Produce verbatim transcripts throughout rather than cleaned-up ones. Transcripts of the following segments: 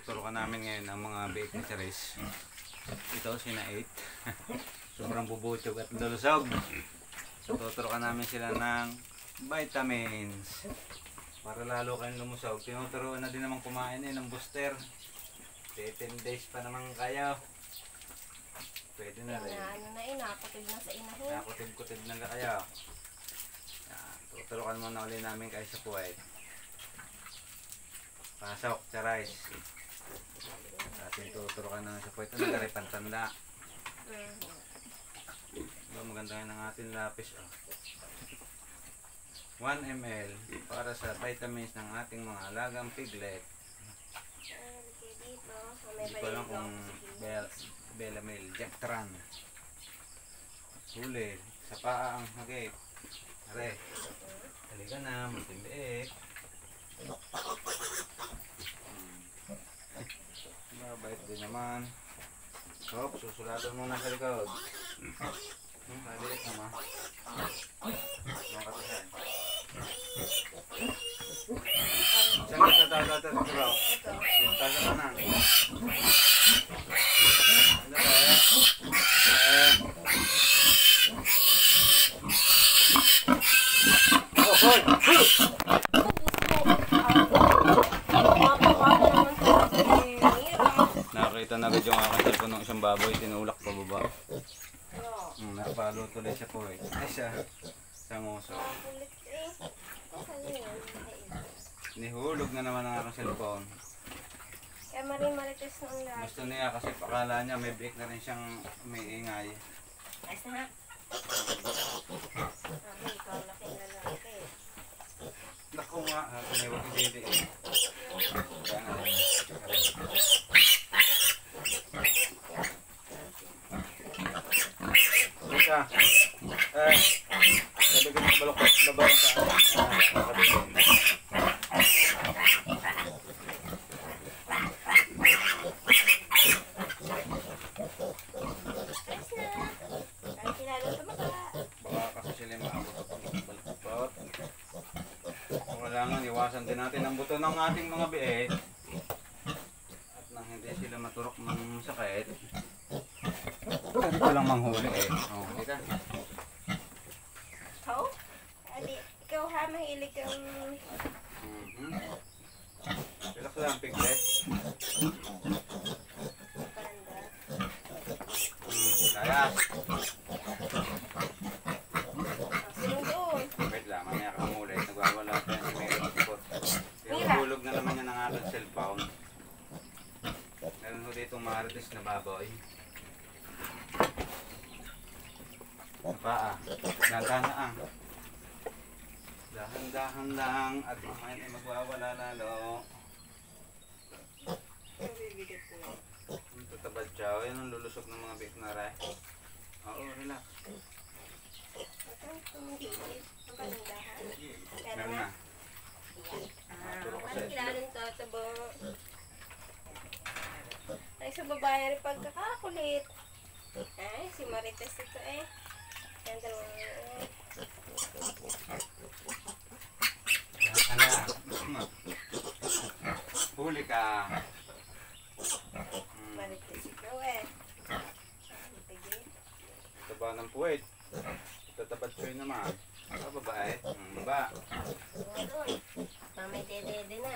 tuturukan namin ngayon ang mga biik ni Charise. Ito, sina eight. Sobrang bubutog at lulusog. So, tuturukan namin sila ng vitamins. Para lalo kayong lumusog. Tinuturuan na din naman kumain eh ng booster. ten days pa naman kayo. Pwede na rin. Ano na eh, nakakutib na sa inahin. Nakakutib-kutib na lang kayo. Yan, tuturukan muna ulit namin kayo sa puwet. Pasok, Charise. Atin tuturukan na sa puwet. Ito nagari pantanda. Diba, maganda nga ng ating lapis. Oh. one milliliter para sa vitamins ng ating mga alagang piglet. Hindi ko lang kung Belamil, Jactran. Huli, sa paa ang hagit. Are, halika na, matimbiik. Mabait din naman. Hop, susulatan muna sa likod. Hmm, maliit naman. Mga katisan. Saan ka sa tata sa trabaho? Ito. Tasa ka na. Ano ba eh? Eh. Oh, hoy! Nakakita na agad yung aking cellphone ng isang baboy, tinulak pa baba. Hmm, nakapalo tuloy siya po eh. Ay siya, isang oso. Nihulog na naman ang aking cellphone. Kaya maring marites ng lahat. Gusto niya kasi pakala niya may break na rin siyang may ingay. Ayos na ha? Sabi, ikaw laki na laki. Naku nga, kuniwag yung didi eh. Kaya nga rin. Isa. Eh, sabi ko ng balok, babayan ka. Ah, iwasan din natin ang buto ng ating mga biik at nang hindi sila maturok ng sakit. Ito lang manghuli eh. Oh, hindi ka. Ikaw? Adi, ikaw ha, mahilig kang... Mm-hmm. Relax lang, piglet. Mm, layas. Wait lang, mamaya ka muli. Nagwawala pa yan si Meron. Hulog na naman yan ang aking cellphone. Meron ko dito marites na baboy. Paa. Dahan-dahan na ang. Dahan-dahan lang at mamaya ay magwawala lalo. Ito tabad siya. Yan ang lulusog ng mga biik na ray. Oo, relax. Meron na. Ah, ano kilalang tataba? Ay, sa babae rin pagkakakulit. Ay, si Marites ito eh. Yan dalawang eh. Ano? Huli ka. Hmm. Marites ito eh. Taba ng puwet. Tatabad ko yun naman. Sa babae. Hmm, baba. Mamay dede na.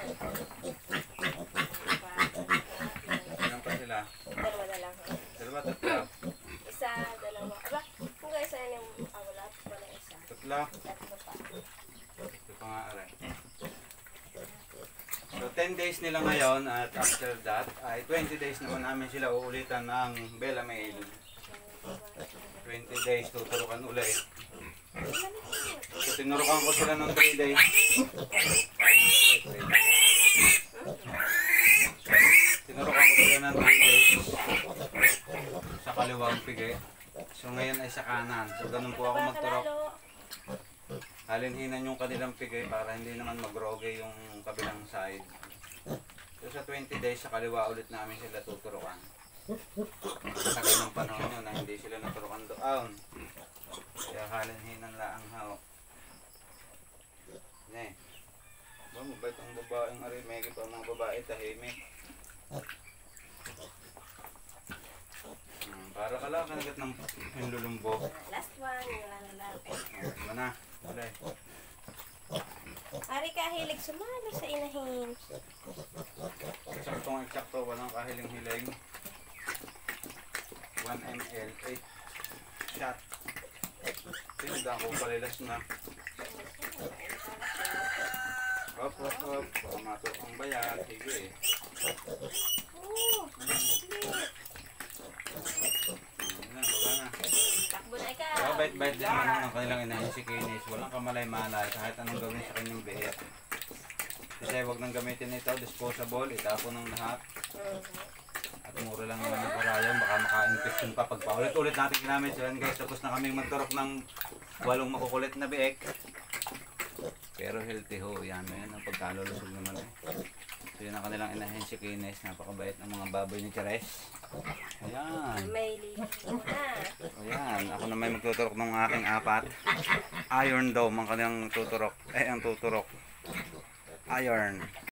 Ilan pa sila? Dalawa na lang. Dalawa, tatlo. Isa, dalawa. Aba, kung kaya isa yung ah, wala pa na isa. Tatlo. Tatlo pa. Ito pa nga aray. So ten days nila ngayon at after that ay twenty days naman namin sila uulitan ng Belamil. twenty days tuturukan ulit. So tinurukan ko sila ng three days. Tinurukan ko sila ng three days sa kaliwang pigay. So ngayon ay sa kanan. So ganun po ako magturok. Halinhinan yung kanilang pigay para hindi naman magroge yung kabilang side. So sa twenty days sa kaliwa ulit namin sila tuturukan. Sa ganang panahon yun na hindi sila naturukan doon. Kaya halinhinan lang ang hawak. Ne. Ba, mabait ang babaeng arimegi pa ang mga babae tahimik. Hmm, para ka lang kanagat ng hinlulumbo. Last one, yung lalaki. Ano na? Wala eh. Ari ka hilig sumali sa inahin. Eksaktong eksakto, walang kahiling-hiling. one milliliter, eight shot. Tinidaan ko palilas na. Hop, hop, hop. Baka matok ang bayat. Sige eh. Oh, saglit. Ayan na, baba na. Takbo na ikaw. Pero bait-bait din naman ang kanilang inahin si Kinis. Walang kamalay-malay kahit anong gawin sa kanyang biik. Kasi huwag nang gamitin ito, disposable, itapon ng lahat. At mura lang naman ang karayan, baka maka-infection pa pag paulit-ulit natin ginamit. So yan guys, tapos na kaming magturok ng walong makukulit na biik. Pero healthy ho, yan, yan ang pagkalulusog naman eh. So yun ang kanilang inahin si Kinis, napakabait ng mga baboy ni Charise. Ayan. May lilig na. Ayan, ako na may magtuturok ng aking apat. Iron Dome ang kanilang tuturok, eh ang tuturok. Iron.